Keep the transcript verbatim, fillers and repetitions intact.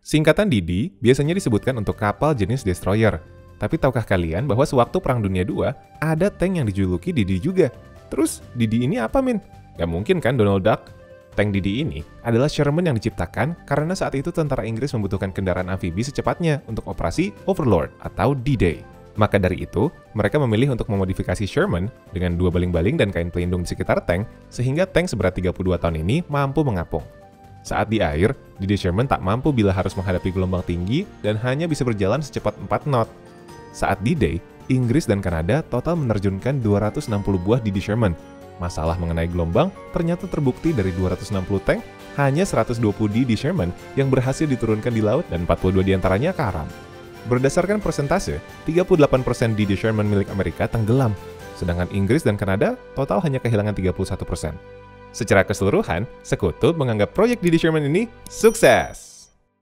Singkatan D D biasanya disebutkan untuk kapal jenis destroyer. Tapi tahukah kalian bahwa sewaktu Perang Dunia kedua, ada tank yang dijuluki D D juga? Terus, D D ini apa, Min? Gak mungkin kan Donald Duck? Tank D D ini adalah Sherman yang diciptakan karena saat itu tentara Inggris membutuhkan kendaraan amfibi secepatnya untuk operasi Overlord atau D-Day. Maka dari itu, mereka memilih untuk memodifikasi Sherman dengan dua baling-baling dan kain pelindung di sekitar tank, sehingga tank seberat tiga puluh dua ton ini mampu mengapung. Saat di air, D D Sherman tak mampu bila harus menghadapi gelombang tinggi dan hanya bisa berjalan secepat empat knot. Saat D-Day, Inggris dan Kanada total menerjunkan dua ratus enam puluh buah D D Sherman. Masalah mengenai gelombang ternyata terbukti dari dua ratus enam puluh tank, hanya seratus dua puluh D D Sherman yang berhasil diturunkan di laut dan empat puluh dua diantaranya karam. Berdasarkan persentase, tiga puluh delapan persen D D Sherman milik Amerika tenggelam, sedangkan Inggris dan Kanada total hanya kehilangan tiga puluh satu persen. Secara keseluruhan, Sekutu menganggap proyek D D Sherman ini sukses.